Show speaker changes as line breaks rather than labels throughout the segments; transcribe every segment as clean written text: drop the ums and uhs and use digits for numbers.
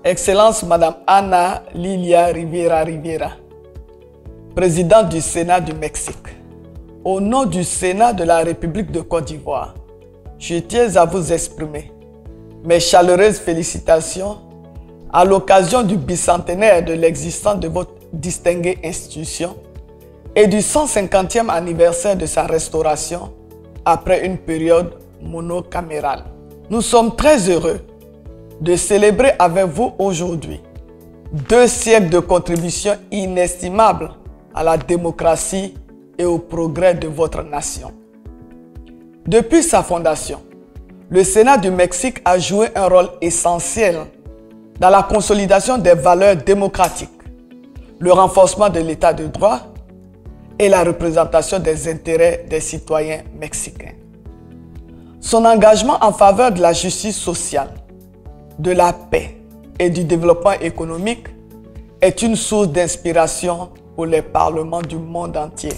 Excellence Madame Ana Lilia Rivera, présidente du Sénat du Mexique. Au nom du Sénat de la République de Côte d'Ivoire, je tiens à vous exprimer mes chaleureuses félicitations à l'occasion du bicentenaire de l'existence de votre distinguée institution et du 150e anniversaire de sa restauration après une période monocamérale. Nous sommes très heureux de célébrer avec vous aujourd'hui 2 siècles de contribution inestimable à la démocratie et au progrès de votre nation. Depuis sa fondation, le Sénat du Mexique a joué un rôle essentiel dans la consolidation des valeurs démocratiques, le renforcement de l'état de droit et la représentation des intérêts des citoyens mexicains. Son engagement en faveur de la justice sociale, de la paix et du développement économique est une source d'inspiration pour les parlements du monde entier.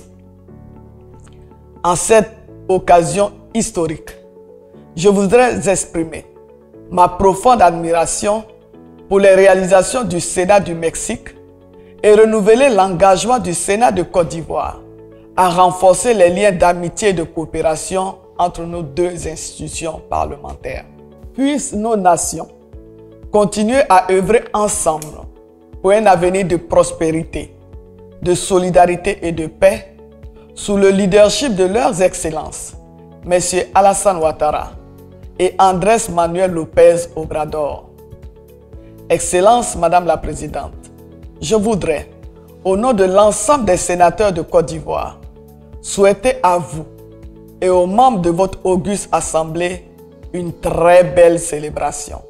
En cette occasion historique, je voudrais exprimer ma profonde admiration pour les réalisations du Sénat du Mexique et renouveler l'engagement du Sénat de Côte d'Ivoire à renforcer les liens d'amitié et de coopération entre nos 2 institutions parlementaires. Puissent nos nations continuer à œuvrer ensemble pour un avenir de prospérité, de solidarité et de paix sous le leadership de leurs excellences, M. Alassane Ouattara et Andrés Manuel López Obrador. Excellence Madame la Présidente, je voudrais, au nom de l'ensemble des sénateurs de Côte d'Ivoire, souhaiter à vous et aux membres de votre auguste assemblée une très belle célébration.